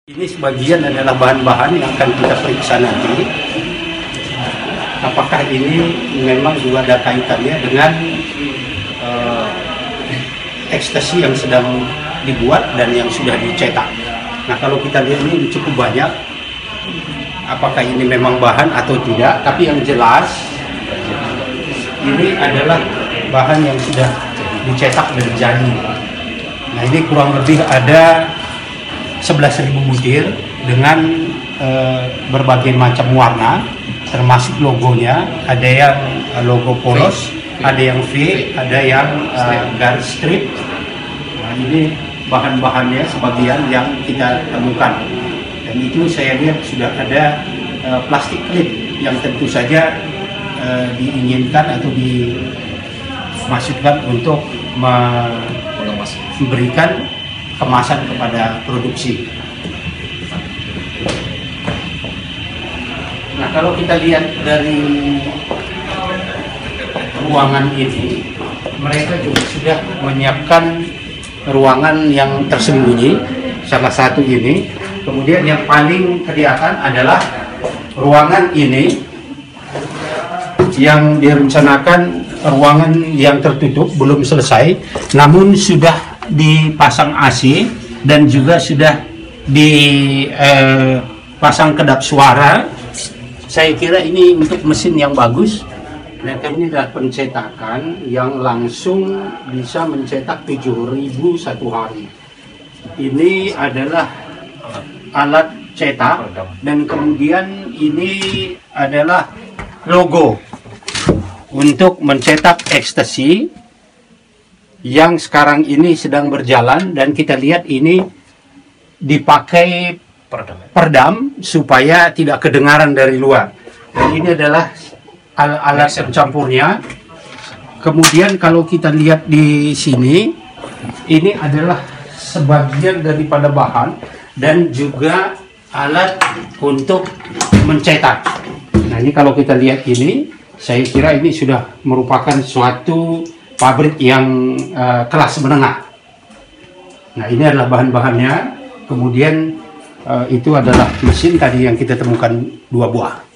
Ini sebagian adalah bahan-bahan yang akan kita periksa nanti. Apakah ini memang juga ada kaitannya dengan ekstasi yang sedang dibuat dan yang sudah dicetak. Nah, kalau kita lihat ini cukup banyak. Apakah ini memang bahan atau tidak? Tapi yang jelas ini adalah bahan yang sudah dicetak dan jadi. Nah, ini kurang lebih ada 11.000 butir dengan berbagai macam warna, termasuk logonya. Ada yang logo polos, ada yang V, ada yang garis strip. Nah, ini bahan-bahannya sebagian yang kita temukan. Dan itu saya lihat sudah ada plastik klip yang tentu saja diinginkan atau dimaksudkan untuk memberikan kemasan kepada produksi. Nah, kalau kita lihat dari ruangan ini, mereka juga sudah menyiapkan ruangan yang tersembunyi, salah satu ini. Kemudian yang paling kelihatan adalah ruangan ini yang direncanakan ruangan yang tertutup, belum selesai, namun sudah dipasang AC dan juga sudah dipasang kedap suara. Saya kira ini untuk mesin yang bagus. Dan ini adalah pencetakan yang langsung bisa mencetak 7.000 satu hari. Ini adalah alat cetak dan kemudian ini adalah logo untuk mencetak ekstasi yang sekarang ini sedang berjalan, dan kita lihat ini dipakai peredam supaya tidak kedengaran dari luar. Dan ini adalah alat pencampurnya. Kemudian kalau kita lihat di sini, ini adalah sebagian daripada bahan dan juga alat untuk mencetak. Nah, ini kalau kita lihat ini, saya kira ini sudah merupakan suatu pabrik yang kelas menengah. Nah, ini adalah bahan-bahannya. Kemudian itu adalah mesin tadi yang kita temukan 2 buah.